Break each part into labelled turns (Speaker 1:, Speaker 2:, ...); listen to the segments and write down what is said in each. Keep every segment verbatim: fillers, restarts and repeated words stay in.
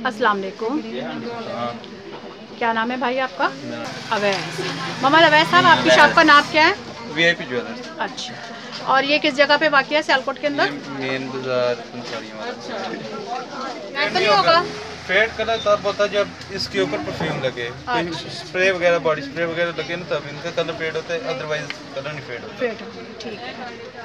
Speaker 1: अस्सलाम वालेकुम। क्या नाम है भाई आपका? अवैस। मोहम्मद अवैस साहब, आपकी शॉप का नाम क्या है?
Speaker 2: VIP jewellers.
Speaker 1: अच्छा, और ये किस जगह पे वाक़ है सियालकोट के अंदर?
Speaker 2: मेन बाजार।
Speaker 1: नहीं होगा
Speaker 2: फेड कलर तब होता है जब इसके ऊपर परफ्यूम लगे,
Speaker 1: अच्छा।
Speaker 2: स्प्रे वगैरह बॉडी स्प्रे वगैरह लगे ना, तब इनका कलर फेड होता है, अदरवाइज कलर नहीं फेड होता।
Speaker 1: फेड, ठीक है।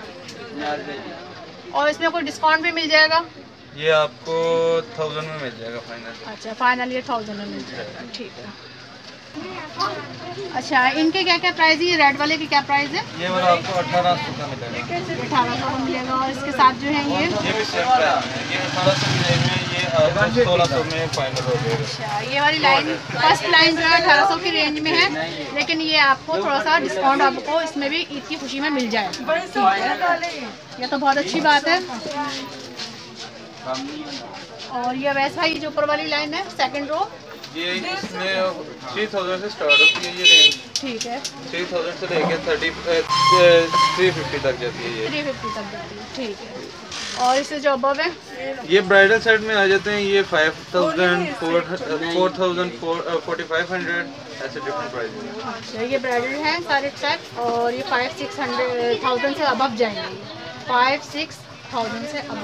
Speaker 1: और इसमें कोई डिस्काउंट भी मिल जाएगा?
Speaker 2: ये आपको थाउजेंड में मिल जाएगा फाइनल।
Speaker 1: अच्छा, फाइनल ये थाउजेंड में मिल जाएगा, ठीक है। अच्छा, इनके क्या क्या प्राइस है? ये रेड वाले की क्या प्राइस है?
Speaker 2: ये वाला आपको अठारह सौ का मिलेगा।
Speaker 1: अठारह सौ का मिलेगा। और इसके साथ जो है ये
Speaker 2: ये भी सेम प्राइस है, ये अठारह सौ में, ये आपको सोलह सौ में फाइनल हो जाएगा।
Speaker 1: अच्छा, ये वाली लाइन फर्स्ट लाइन जो है अठारह सौ की रेंज में है, लेकिन ये आपको थोड़ा सा डिस्काउंट आपको इसमें भी ईद की खुशी में मिल जाएगा। ये तो बहुत अच्छी बात है। और ये वैसे भाई जो ऊपर वाली लाइन है सेकंड रो,
Speaker 2: ये इसमें थ्री थाउजेंड से स्टार्ट होती है ये रेंज।
Speaker 1: ठीक है,
Speaker 2: थ्री थाउजेंड से लेके थर्टी थ्री फिफ्टी तक जाती है ये।
Speaker 1: थ्री फिफ्टी तक जाती है, ठीक है। और इससे जो अबव है
Speaker 2: ये ब्राइडल सेट में आ जाते हैं, ये five thousand four four thousand forty five hundred ऐसे डिफरेंट प्राइस हैं।
Speaker 1: अच्छा, ये ब्राइडल है सारे सेट, और ये फाइव सिक्स हंड्रेड थाउजेंड से अबव जाएंगे, फाइव सिक्स थाउजेंड से अबव।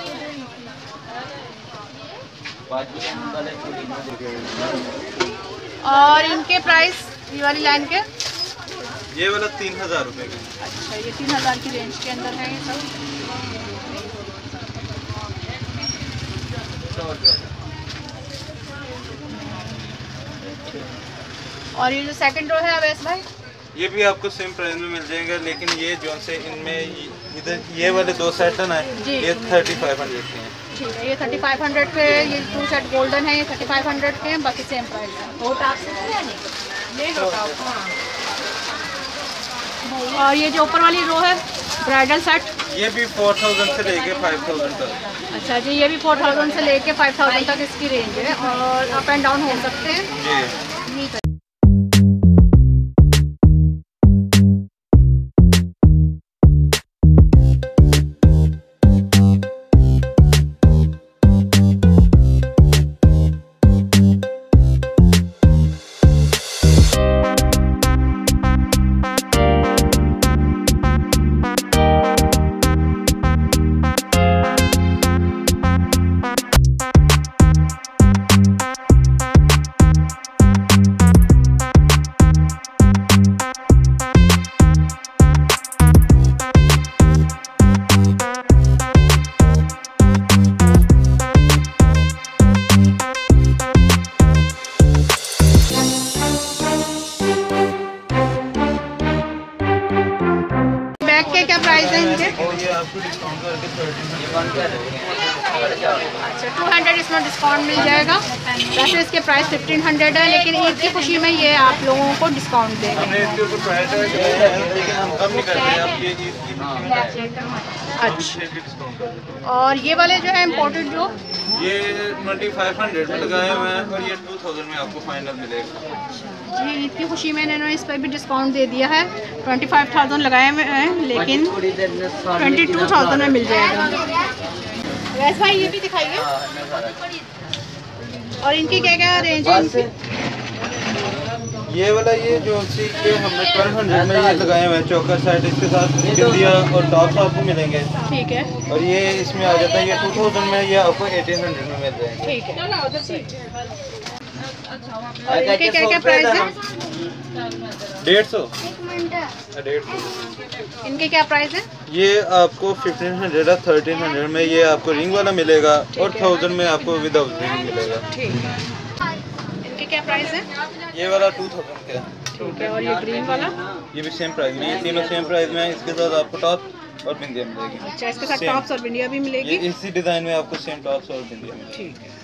Speaker 1: और इनके प्राइस ये वाली लाइन के?
Speaker 2: ये वाला तीन हजार रुपये का।
Speaker 1: अच्छा, ये तीन हजार की रेंज के अंदर है ये सब। और ये जो सेकंड रो है अवैस भाई,
Speaker 2: ये भी आपको सेम प्राइस में मिल जाएगा, लेकिन ये जो से इनमें इधर ये वाले दो सेट है ना, ये थर्टी फाइव हंड्रेड के हैं।
Speaker 1: ठीक है, ये थर्टी फाइव हंड्रेड के, ये टू सेट गोल्डन है, ये थर्टी फाइव हंड्रेड के हैं, बाकी सेम प्राइस है। और ये जो ऊपर वाली रो है ब्राइडल सेट, ये
Speaker 2: भी फोर थाउजेंड से लेके फाइव थाउजेंड तक।
Speaker 1: अच्छा जी, ये भी फोर थाउजेंड से लेके फाइव थाउजेंड तक इसकी रेंज है, और अप एंड डाउन हो सकते हैं जी। क्या प्राइस है इनके?
Speaker 2: ये आपको डिस्काउंट करके
Speaker 1: अच्छा, टू हंड्रेड इसमें डिस्काउंट मिल जाएगा। वैसे इसके प्राइस फिफ्टीन हंड्रेड है, लेकिन ईद की खुशी में ये आप लोगों को डिस्काउंट देंगे। अच्छा, और ये वाले जो है इम्पोर्टेड जो
Speaker 2: ये ट्वेंटी फाइव हंड्रेड में लगाए हुए हैं, और ये टू थाउजेंड में आपको फाइनल मिलेगा।
Speaker 1: जी, ईद की खुशी में इन्होंने इस पर भी डिस्काउंट दे दिया है। ट्वेंटी फाइव थाउजेंड लगाए हुए हैं, लेकिन ट्वेंटी टू थाउजेंड में मिल जाएगा। वैसे भाई ये भी दिखाइए। और इनकी क्या क्या रेंज है?
Speaker 2: ये वाला ये जो सी के हमने ट्वेल्व हंड्रेड में ये लगाए हुए हैं, चौकर सेट, इसके साथ बिंदिया और टॉप्स आपको मिलेंगे।
Speaker 1: ठीक है,
Speaker 2: और ये इसमें आ जाता है, ये टू थाउजेंड में, ये आपको एटीन हंड्रेड में मिल जाएंगे।
Speaker 1: ठीक है। और इनके क्या क्या प्राइस है?
Speaker 2: डेढ़ सौ डेढ़ सौ
Speaker 1: इनके क्या प्राइस है?
Speaker 2: ये आपको फिफ्टीन हंड्रेड है, थर्टीन हंड्रेड में ये आपको रिंग वाला मिलेगा, और थाउजेंड में आपको विदाउट रिंग मिलेगा।
Speaker 1: ठीक है। इनके क्या प्राइस है?
Speaker 2: ये वाला टू थाउजेंड का।
Speaker 1: ठीक है। और ये ग्रीन वाला?
Speaker 2: ये भी सेम प्राइस में, ये तीनों सेम प्राइस में है। इसके साथ आपको टॉप और बिंदिया मिलेगी।
Speaker 1: अच्छा, इसके साथ टॉप्स और बिंदिया भी मिलेगी।
Speaker 2: ये इसी डिजाइन में आपको सेम टॉप्स और बिंदिया मिलेगी।
Speaker 1: ठीक है।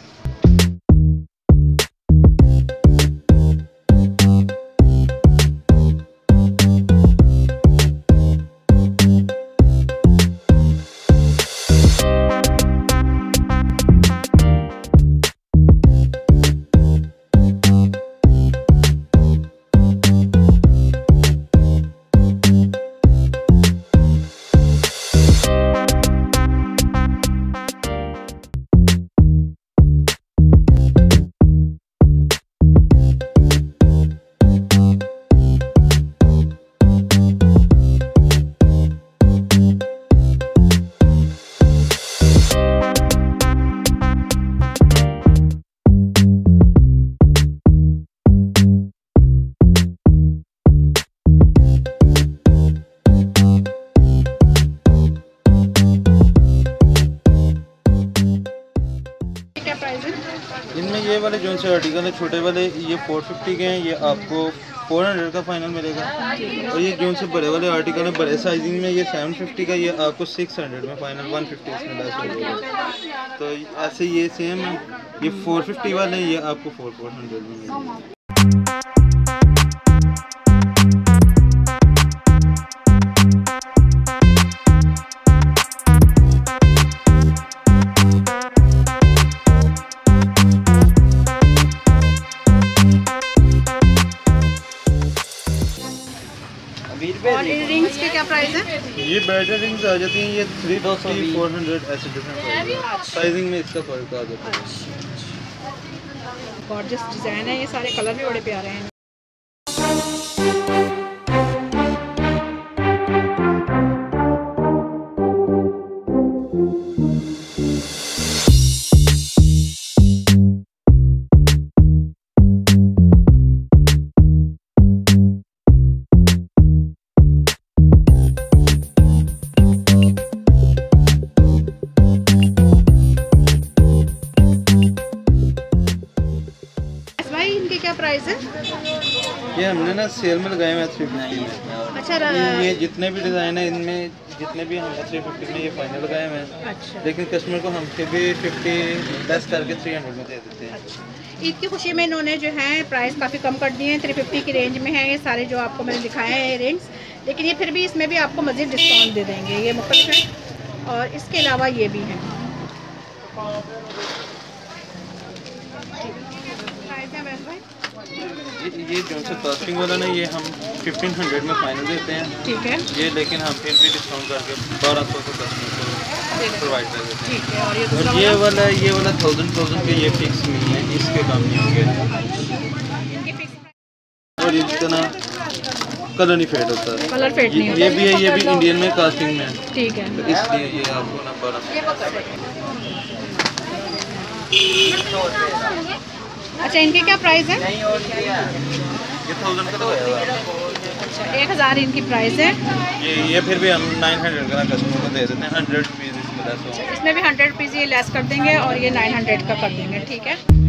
Speaker 2: इनमें ये वाले जो से आर्टिकल है छोटे वाले ये फोर फिफ्टी के हैं, ये आपको फोर हंड्रेड का फाइनल मिलेगा। और ये जो से बड़े वाले आर्टिकल हैं बड़े साइजिंग में ये सेवन फिफ्टी का, ये आपको सिक्स हंड्रेड में फाइनल, वन फिफ्टी इसमें लेस हो जाएगा। तो ऐसे ये सेम है, ये फोर फिफ्टी वाले ये आपको फोर फोर हंड्रेड में मिलेगा।
Speaker 1: और इन रिंग्स के क्या प्राइस है?
Speaker 2: ये ब्राइडल रिंग्स आ जाती हैं, ये थ्री फिफ्टी फोर हंड्रेड ऐसे डिफरेंट साइजिंग में इसका फर्क आ जाता है।
Speaker 1: गॉर्जियस डिजाइन है, ये सारे कलर भी बड़े प्यारे हैं। इनके क्या प्राइस है?
Speaker 2: ये हमने ना सेल में लगाए हुए हैं थ्री फिफ्टी में।
Speaker 1: अच्छा,
Speaker 2: ये, ये जितने भी डिज़ाइन है इनमें जितने भी हमने थ्री फिफ्टी में ये फाइनल लगाए हुए हैं।
Speaker 1: अच्छा।
Speaker 2: लेकिन कस्टमर को हम फिर भी फिफ्टी लेस करके थ्री हंड्रेड में दे देते हैं।
Speaker 1: अच्छा। ईद की खुशी में इन्होंने जो है प्राइस काफ़ी कम कर दिए हैं, थ्री फिफ्टी की रेंज में है ये सारे जो आपको मैंने दिखाए हैं रिंग्स। लेकिन ये फिर भी इसमें भी आपको मज़ीद डिस्काउंट दे देंगे, ये मुख्तलिफ है। और इसके अलावा ये भी है।
Speaker 2: ये ये जो से कास्टिंग वाला ना ये हम फिफ्टीन हंड्रेड में फाइनल देते हैं।
Speaker 1: ठीक है।
Speaker 2: ये लेकिन हम फिर भी डिस्काउंट करके बारह सौ को कस्टमर को प्रोवाइड कर देते हैं।
Speaker 1: ठीक है। और ये
Speaker 2: और
Speaker 1: दूसरा
Speaker 2: ये वाला ये वाला थाउजेंड थाउजेंड के ये फिक्स नहीं है, इसके कम नहीं होंगे। और इसका ना कलर नहीं फेड होता है,
Speaker 1: कलर फेड नहीं होता।
Speaker 2: ये भी है, ये भी इंडियन में कास्टिंग में है।
Speaker 1: ठीक है।
Speaker 2: तो इसलिए ये आपको ना बारह।
Speaker 1: अच्छा, इनके क्या प्राइस है?
Speaker 2: ये थाउजेंड का लगाया हुआ है।
Speaker 1: अच्छा, एक हज़ार इनकी प्राइस है।
Speaker 2: ये ये फिर भी हम नाइन हंड्रेड का कस्टमर को दे देते हैं, हंड्रेड रुपीज़ इसमें लेस हो।
Speaker 1: इसमें भी हंड्रेड रुपीज़ ये लेस कर देंगे और ये नाइन हंड्रेड का कर देंगे। ठीक है।